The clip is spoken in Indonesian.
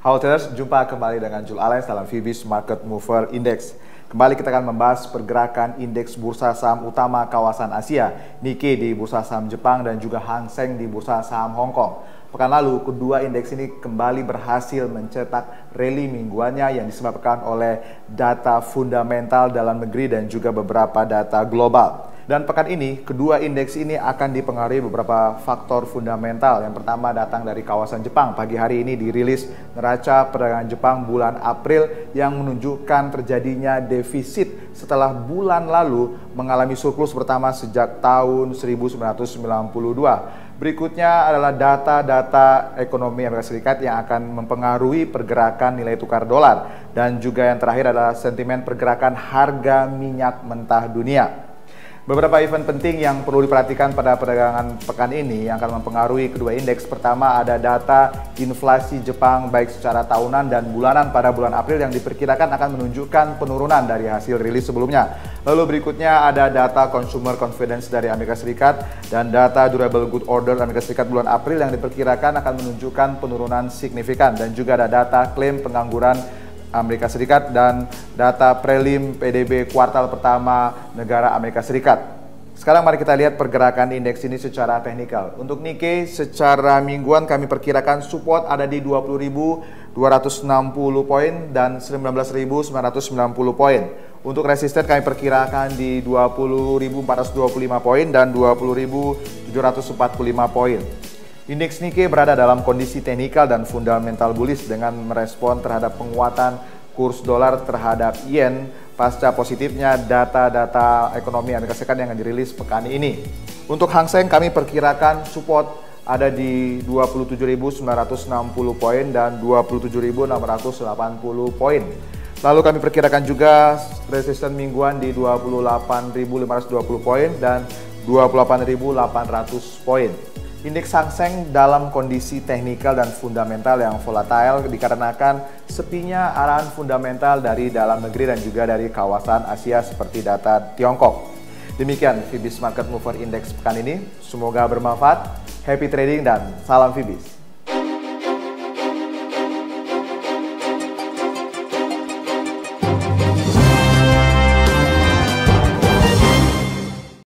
Halo traders, jumpa kembali dengan Jul Alliance dalam Fibis Market Mover Index. Kembali kita akan membahas pergerakan indeks bursa saham utama kawasan Asia, Nikkei di bursa saham Jepang dan juga Hang Seng di bursa saham Hong Kong. Pekan lalu, kedua indeks ini kembali berhasil mencetak rally mingguannya yang disebabkan oleh data fundamental dalam negeri dan juga beberapa data global. Dan pekan ini, kedua indeks ini akan dipengaruhi beberapa faktor fundamental. Yang pertama datang dari kawasan Jepang. Pagi hari ini dirilis neraca perdagangan Jepang bulan April yang menunjukkan terjadinya defisit setelah bulan lalu mengalami surplus pertama sejak tahun 1992. Berikutnya adalah data-data ekonomi Amerika Serikat yang akan mempengaruhi pergerakan nilai tukar dolar. Dan juga yang terakhir adalah sentimen pergerakan harga minyak mentah dunia. Beberapa event penting yang perlu diperhatikan pada perdagangan pekan ini yang akan mempengaruhi kedua indeks. Pertama ada data inflasi Jepang baik secara tahunan dan bulanan pada bulan April yang diperkirakan akan menunjukkan penurunan dari hasil rilis sebelumnya. Lalu berikutnya ada data consumer confidence dari Amerika Serikat dan data durable good order Amerika Serikat bulan April yang diperkirakan akan menunjukkan penurunan signifikan. Dan juga ada data klaim pengangguran Amerika Serikat dan data prelim PDB kuartal pertama negara Amerika Serikat. Sekarang mari kita lihat pergerakan indeks ini secara teknikal. Untuk Nikkei secara mingguan kami perkirakan support ada di 20.260 poin dan 19.990 poin. Untuk resisten kami perkirakan di 20.425 poin dan 20.745 poin. Indeks Nikkei berada dalam kondisi teknikal dan fundamental bullish dengan merespon terhadap penguatan kurs dolar terhadap yen pasca positifnya data-data ekonomi Amerika Serikat yang dirilis pekan ini. Untuk Hang Seng kami perkirakan support ada di 27.960 poin dan 27.680 poin. Lalu kami perkirakan juga resisten mingguan di 28.520 poin dan 28.800 poin. Indeks Hang Seng dalam kondisi teknikal dan fundamental yang volatile dikarenakan sepinya arahan fundamental dari dalam negeri dan juga dari kawasan Asia seperti data Tiongkok. Demikian Fibis Market Mover Index pekan ini. Semoga bermanfaat. Happy trading dan salam Fibis.